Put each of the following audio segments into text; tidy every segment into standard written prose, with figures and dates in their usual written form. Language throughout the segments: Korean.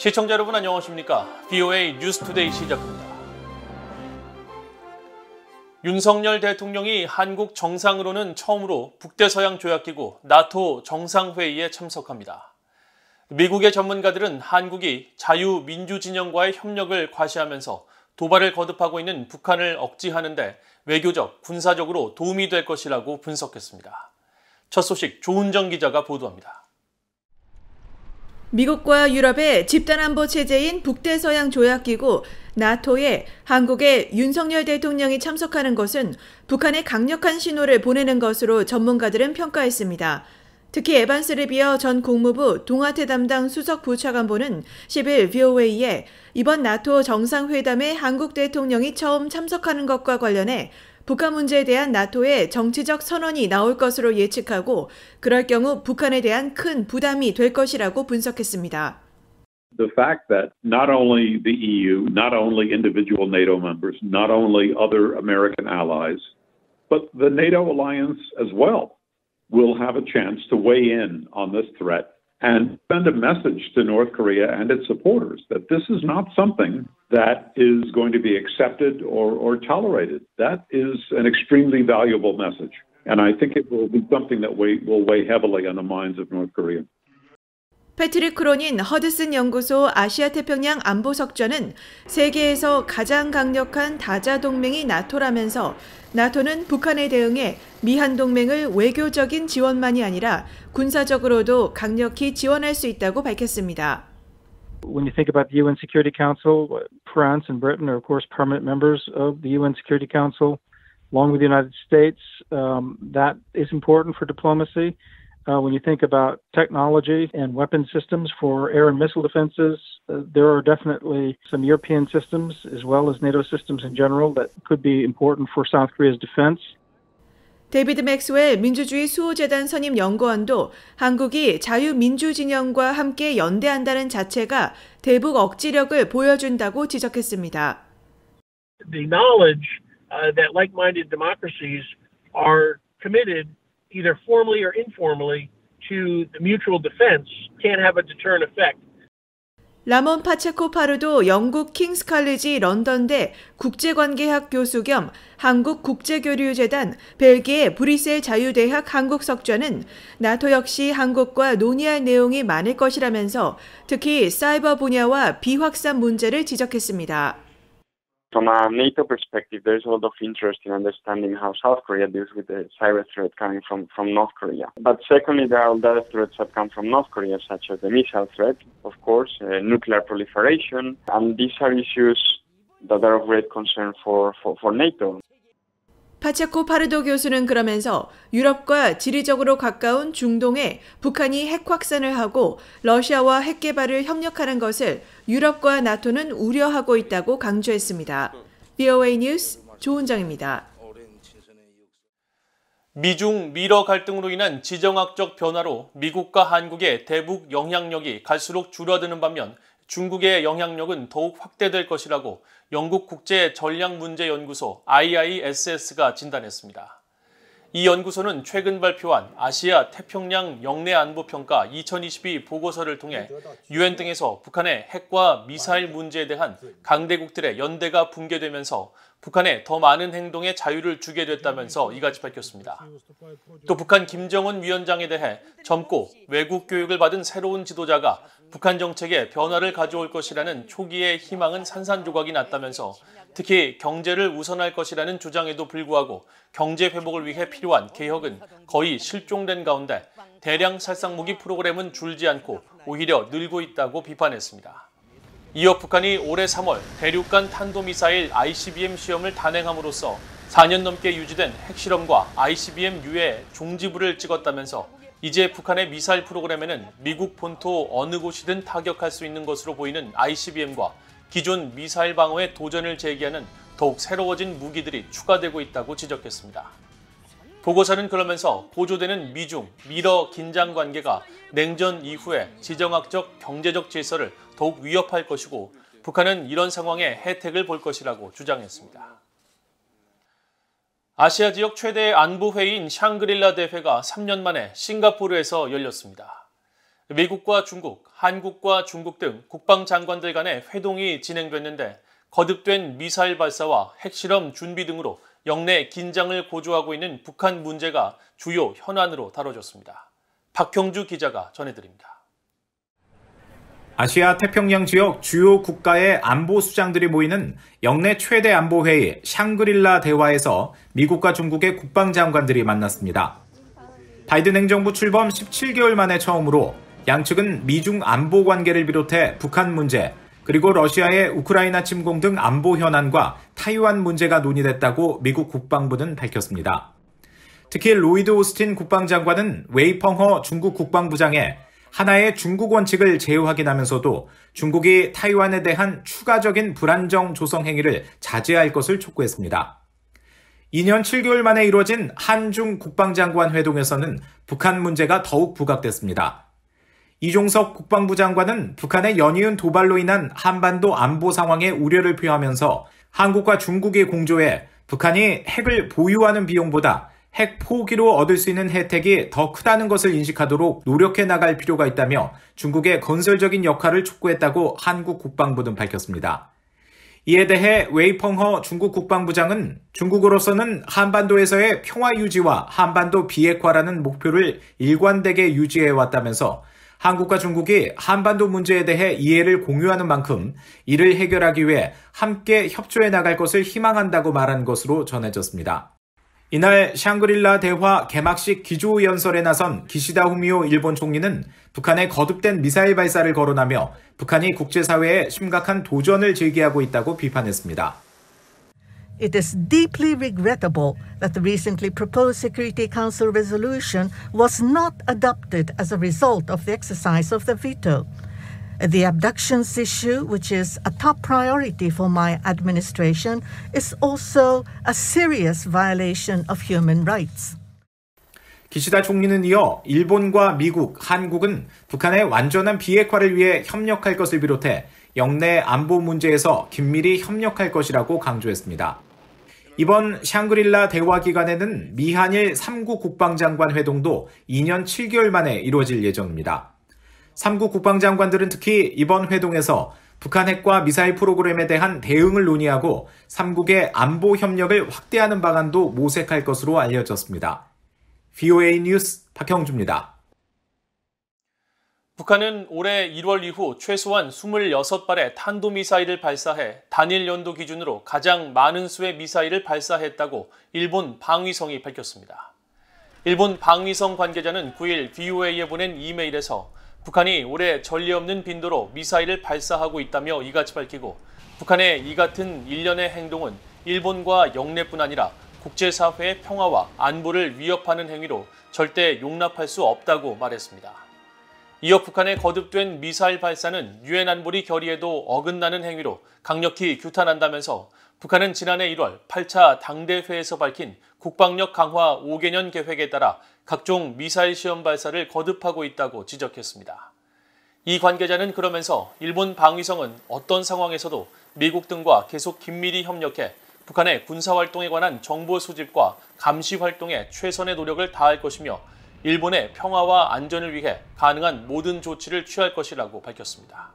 시청자 여러분 안녕하십니까? VOA 뉴스투데이 시작합니다. 윤석열 대통령이 한국 정상으로는 처음으로 북대서양 조약기구 나토 정상회의에 참석합니다. 미국의 전문가들은 한국이 자유민주진영과의 협력을 과시하면서 도발을 거듭하고 있는 북한을 억제하는 데 외교적, 군사적으로 도움이 될 것이라고 분석했습니다. 첫 소식 조은정 기자가 보도합니다. 미국과 유럽의 집단안보 체제인 북대서양 조약기구 나토에 한국의 윤석열 대통령이 참석하는 것은 북한에 강력한 신호를 보내는 것으로 전문가들은 평가했습니다. 특히 에반스 르비어 전 국무부 동아태 담당 수석 부차관보는 10일 VOA에 이번 나토 정상회담에 한국 대통령이 처음 참석하는 것과 관련해 북한 문제에 대한 나토의 정치적 선언이 나올 것으로 예측하고 그럴 경우 북한에 대한 큰 부담이 될 것이라고 분석했습니다. The fact that not only the EU, not only individual NATO members, not only other American allies, but the NATO alliance as well will have a chance to weigh in on this threat and send a message to North Korea and its supporters that this is not something that is going to be accepted or tolerated. That is an extremely valuable message. And I think it will be something that will weigh heavily on the minds of North Korea. 패트릭 크로닌 허드슨 연구소 아시아태평양 안보석좌는 세계에서 가장 강력한 다자동맹이 나토라면서 나토는 북한에 대응해 미한 동맹을 외교적인 지원만이 아니라 군사적으로도 강력히 지원할 수 있다고 밝혔습니다. When you think about the UN Security Council, France and Britain are of course permanent members of the UN Security Council, along with the United States. That is important for diplomacy. When you think about technology and weapon systems for air and missile defenses, there are definitely some European systems as well as NATO systems in general that could be important for South Korea's defense. 데이비드 맥스웰 민주주의 수호재단 선임 연구원도 한국이 자유민주진영과 함께 연대한다는 자체가 대북 억지력을 보여준다고 지적했습니다. The knowledge that like-minded democracies are committed either formally or informally to the mutual defense can have a deterrent effect. 라몬 파체코 파르도 영국 킹스 칼리지 런던대 국제관계학 교수 겸 한국국제교류재단 벨기에 브뤼셀 자유대학 한국석좌는 나토 역시 한국과 논의할 내용이 많을 것이라면서 특히 사이버 분야와 비확산 문제를 지적했습니다. From a NATO perspective, there's a lot of interest in understanding how South Korea deals with the cyber threat coming from North Korea. But secondly, there are other threats that come from North Korea, such as the missile threat, of course, nuclear proliferation, and these are issues that are of great concern for NATO. 파체코 파르도 교수는 그러면서 유럽과 지리적으로 가까운 중동에 북한이 핵 확산을 하고 러시아와 핵 개발을 협력하는 것을 유럽과 나토는 우려하고 있다고 강조했습니다. VOA 뉴스 조은정입니다. 미중 미러 갈등으로 인한 지정학적 변화로 미국과 한국의 대북 영향력이 갈수록 줄어드는 반면 중국의 영향력은 더욱 확대될 것이라고 영국 국제전략문제연구소 IISS가 진단했습니다. 이 연구소는 최근 발표한 아시아 태평양 영내안보평가 2022 보고서를 통해 UN 등에서 북한의 핵과 미사일 문제에 대한 강대국들의 연대가 붕괴되면서 북한에 더 많은 행동의 자유를 주게 됐다면서 이같이 밝혔습니다. 또 북한 김정은 위원장에 대해 젊고 외국 교육을 받은 새로운 지도자가 북한 정책에 변화를 가져올 것이라는 초기의 희망은 산산조각이 났다면서 특히 경제를 우선할 것이라는 주장에도 불구하고 경제 회복을 위해 필요한 개혁은 거의 실종된 가운데 대량 살상무기 프로그램은 줄지 않고 오히려 늘고 있다고 비판했습니다. 이어 북한이 올해 3월 대륙간 탄도미사일 ICBM 시험을 단행함으로써 4년 넘게 유지된 핵실험과 ICBM 유해 종지부를 찍었다면서 이제 북한의 미사일 프로그램에는 미국 본토 어느 곳이든 타격할 수 있는 것으로 보이는 ICBM과 기존 미사일 방어에 도전을 제기하는 더욱 새로워진 무기들이 추가되고 있다고 지적했습니다. 보고서는 그러면서 고조되는 미중, 미러 긴장 관계가 냉전 이후에 지정학적, 경제적 질서를 더욱 위협할 것이고 북한은 이런 상황에 혜택을 볼 것이라고 주장했습니다. 아시아 지역 최대의 안보회의인 샹그릴라 대회가 3년 만에 싱가포르에서 열렸습니다. 미국과 중국, 한국과 중국 등 국방장관들 간의 회동이 진행됐는데 거듭된 미사일 발사와 핵실험 준비 등으로 영내 긴장을 고조하고 있는 북한 문제가 주요 현안으로 다뤄졌습니다. 박형주 기자가 전해드립니다. 아시아 태평양 지역 주요 국가의 안보 수장들이 모이는 영내 최대 안보회의 샹그릴라 대화에서 미국과 중국의 국방장관들이 만났습니다. 바이든 행정부 출범 17개월 만에 처음으로 양측은 미중 안보 관계를 비롯해 북한 문제, 그리고 러시아의 우크라이나 침공 등 안보 현안과 타이완 문제가 논의됐다고 미국 국방부는 밝혔습니다. 특히 로이드 오스틴 국방장관은 웨이펑허 중국 국방부장에 하나의 중국 원칙을 재확인하면서도 중국이 타이완에 대한 추가적인 불안정 조성 행위를 자제할 것을 촉구했습니다. 2년 7개월 만에 이루어진 한중 국방장관 회동에서는 북한 문제가 더욱 부각됐습니다. 이종석 국방부 장관은 북한의 연이은 도발로 인한 한반도 안보 상황에 우려를 표하면서 한국과 중국이 공조해 북한이 핵을 보유하는 비용보다 핵 포기로 얻을 수 있는 혜택이 더 크다는 것을 인식하도록 노력해 나갈 필요가 있다며 중국의 건설적인 역할을 촉구했다고 한국 국방부는 밝혔습니다. 이에 대해 웨이펑허 중국 국방부장은 중국으로서는 한반도에서의 평화 유지와 한반도 비핵화라는 목표를 일관되게 유지해왔다면서 한국과 중국이 한반도 문제에 대해 이해를 공유하는 만큼 이를 해결하기 위해 함께 협조해 나갈 것을 희망한다고 말한 것으로 전해졌습니다. 이날 샹그릴라 대화 개막식 기조연설에 나선 기시다 후미오 일본 총리는 북한의 거듭된 미사일 발사를 거론하며 북한이 국제사회에 심각한 도전을 제기하고 있다고 비판했습니다. It is deeply regrettable that the recently proposed Security Council resolution was not adopted as a result of the exercise of the veto. The abductions issue, which is a top priority for my administration, is also a serious violation of human rights. 기시다 총리는 이어 일본과 미국, 한국은 북한의 완전한 비핵화를 위해 협력할 것을 비롯해 영내 안보 문제에서 긴밀히 협력할 것이라고 강조했습니다. 이번 샹그릴라 대화 기간에는 미한일 3국 국방장관 회동도 2년 7개월 만에 이루어질 예정입니다. 3국 국방장관들은 특히 이번 회동에서 북한 핵과 미사일 프로그램에 대한 대응을 논의하고 3국의 안보 협력을 확대하는 방안도 모색할 것으로 알려졌습니다. VOA 뉴스 박형주입니다. 북한은 올해 1월 이후 최소한 26발의 탄도미사일을 발사해 단일 연도 기준으로 가장 많은 수의 미사일을 발사했다고 일본 방위성이 밝혔습니다. 일본 방위성 관계자는 9일 VOA에 보낸 이메일에서 북한이 올해 전례 없는 빈도로 미사일을 발사하고 있다며 이같이 밝히고 북한의 이 같은 일련의 행동은 일본과 영내뿐 아니라 국제사회의 평화와 안보를 위협하는 행위로 절대 용납할 수 없다고 말했습니다. 이어 북한의 거듭된 미사일 발사는 유엔 안보리 결의에도 어긋나는 행위로 강력히 규탄한다면서 북한은 지난해 1월 8차 당대회에서 밝힌 국방력 강화 5개년 계획에 따라 각종 미사일 시험 발사를 거듭하고 있다고 지적했습니다. 이 관계자는 그러면서 일본 방위성은 어떤 상황에서도 미국 등과 계속 긴밀히 협력해 북한의 군사활동에 관한 정보 수집과 감시 활동에 최선의 노력을 다할 것이며 일본의 평화와 안전을 위해 가능한 모든 조치를 취할 것이라고 밝혔습니다.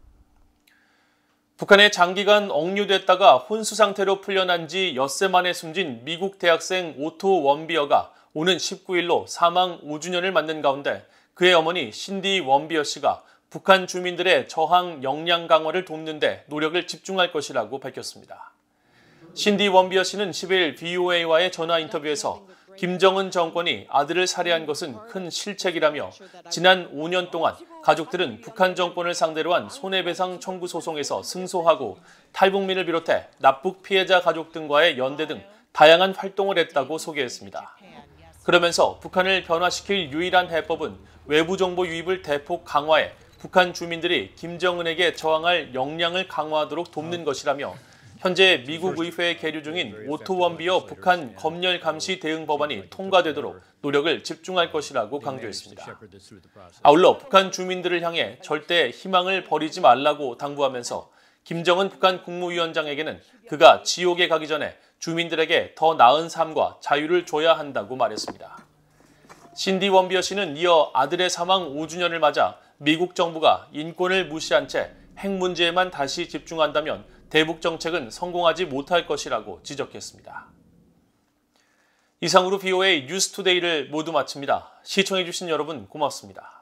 북한에 장기간 억류됐다가 혼수 상태로 풀려난 지 엿새 만에 숨진 미국 대학생 오토 원비어가 오는 19일로 사망 5주년을 맞는 가운데 그의 어머니 신디 원비어 씨가 북한 주민들의 저항 역량 강화를 돕는 데 노력을 집중할 것이라고 밝혔습니다. 신디 원비어 씨는 10일 VOA와의 전화 인터뷰에서 김정은 정권이 아들을 살해한 것은 큰 실책이라며 지난 5년 동안 가족들은 북한 정권을 상대로 한 손해배상 청구 소송에서 승소하고 탈북민을 비롯해 납북 피해자 가족 등과의 연대 등 다양한 활동을 했다고 소개했습니다. 그러면서 북한을 변화시킬 유일한 해법은 외부 정보 유입을 대폭 강화해 북한 주민들이 김정은에게 저항할 역량을 강화하도록 돕는 것이라며 현재 미국 의회에 계류 중인 오토 원비어 북한 검열 감시 대응 법안이 통과되도록 노력을 집중할 것이라고 강조했습니다. 아울러 북한 주민들을 향해 절대 희망을 버리지 말라고 당부하면서 김정은 북한 국무위원장에게는 그가 지옥에 가기 전에 주민들에게 더 나은 삶과 자유를 줘야 한다고 말했습니다. 신디 원비어 씨는 이어 아들의 사망 5주년을 맞아 미국 정부가 인권을 무시한 채 핵 문제에만 다시 집중한다면 대북 정책은 성공하지 못할 것이라고 지적했습니다. 이상으로 BOA 뉴스투데이를 모두 마칩니다. 시청해주신 여러분 고맙습니다.